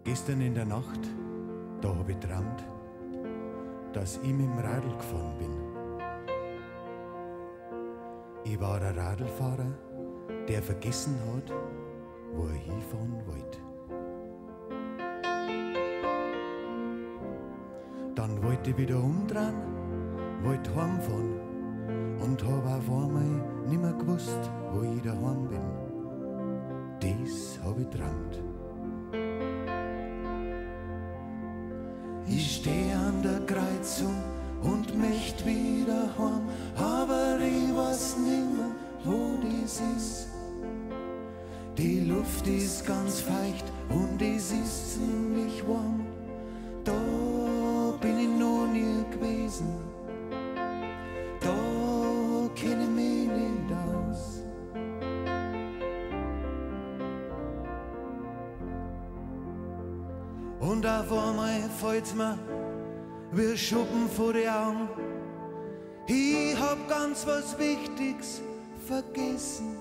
Gestern in der Nacht, da hab ich geträumt, dass ich mit dem Radl gefahren bin. Ich war ein Radlfahrer, der vergessen hat, wo er hinfahren wollte. Dann wollte ich wieder umdrehen, wollte heimfahren und hab auf einmal nimmer gewusst, wo ich daheim bin. Das hab ich geträumt. Ich steh an der Kreuzung und möcht wieder heim, aber ich weiß nimmer, wo das ist. Die Luft ist ganz feucht und es ist ziemlich warm. Da bin ich noch nie gewesen, da kenn ich mich nicht aus. Und auf einmal fällt's mir wie Schuppen vor die Augen. Ich hab ganz was Wichtiges vergessen.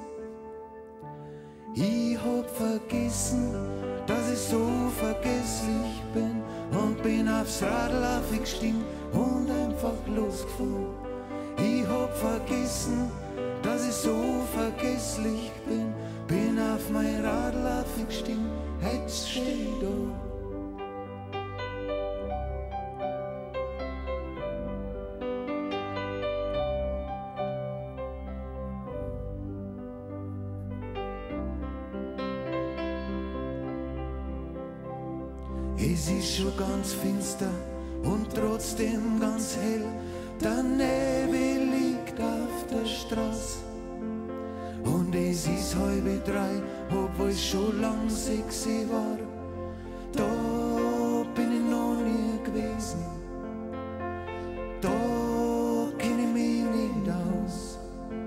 Ich hab vergessen, dass ich so vergesslich bin, und bin aufs Radl aufgestiegen und einfach losgefahren. Ich hab vergessen, dass ich so vergesslich bin auf mein Radl aufgestiegen, jetzt steh ich da. Es ist schon ganz finster und trotzdem ganz hell. Der Nebel liegt auf der Straße und es ist 2:30, obwohl es schon lang 6 war. Da bin ich noch nie gewesen, da kenn ich mich nicht aus.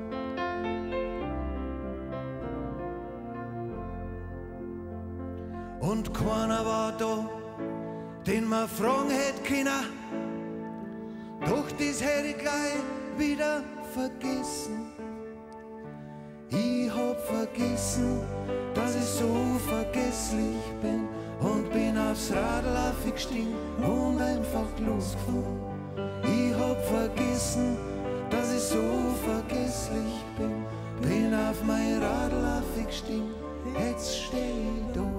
Und keiner war da, den man fragen hätte können, doch das hätte ich gleich wieder vergessen. Ich hab vergessen, dass ich so vergesslich bin, und bin aufs Radl aufgestiegen und einfach losgefahren. Ich hab vergessen, dass ich so vergesslich bin auf mein Radl aufgestiegen, jetzt steh ich da.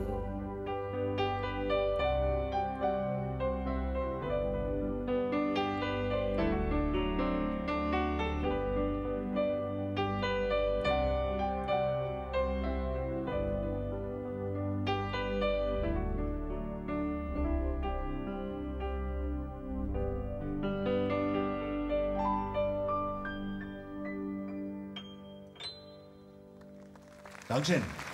Dankeschön.